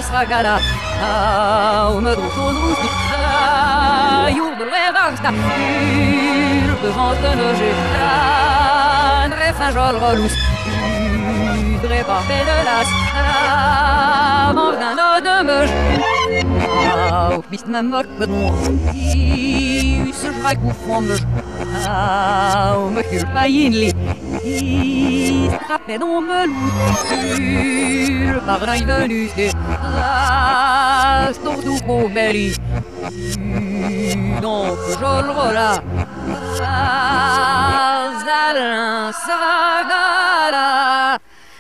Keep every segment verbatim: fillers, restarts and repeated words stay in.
sagala. Me trouve you the weather sta. Devant un loger. André Saint-Jean relous. Udre parfait de las. Avant d'un eau de meuge. Au piste ma moque me droit. Il se jraille pour fond me. Au me cul païnli. Il frappait dans me loup. Le pardon est venu. C'est la stordou pour belly. Donc je le relâche. Zalin sagala.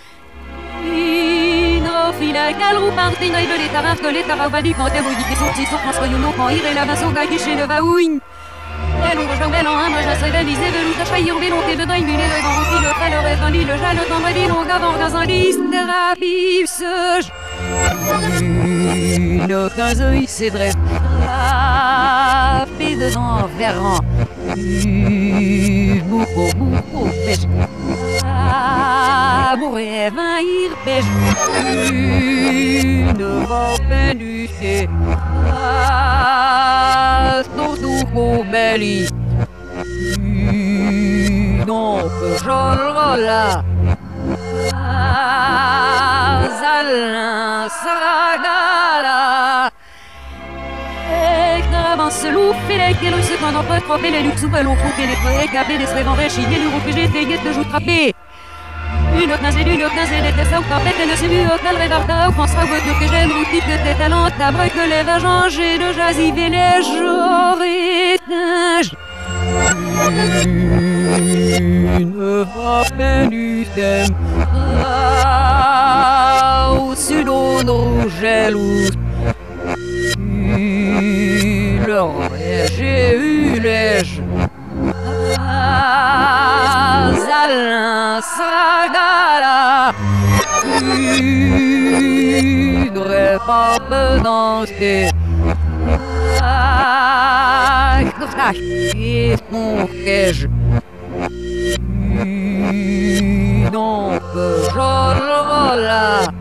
Fila galou parti naïve les tarins que les taravas du canté modifié sorti sur François Youno quand il est la masse au gars chez le vaouine. Et l'on rejoint bel en un, moi j'essaie d'aliser de l'outre chaillon bélon et de dingue mais le grand qui le fait le reste en lit le jale dans ma vie long avant dans un liste thérapie ce le quinze œil c'est vrai la paix de sang verrant beaucoup beaucoup pêche mourir vaillir pêche une vape du thé surtout pour belly donc je le relâche Zalin sagala. Avance loup, fait les gueules, ce qu'on en peut tromper les luxes ou ballons, tromper les prêts, gaber des srèves en vrai, chiner, l'euro que j'ai fait, guette de joue trapper. Une quinzaine, une quinzaine, des tests, au parfait, ne se mue, au cal, rédarda, au pensera, voiture que j'aime, routine de tes talents, ta break, les va changer, de jazzy, les jours étages. Une frappe du thème, au sud, au rouge, loup. J'ai eu les Zalin sagala. Tu devrais pas me danser. Et mon piège. Donc je le relâche.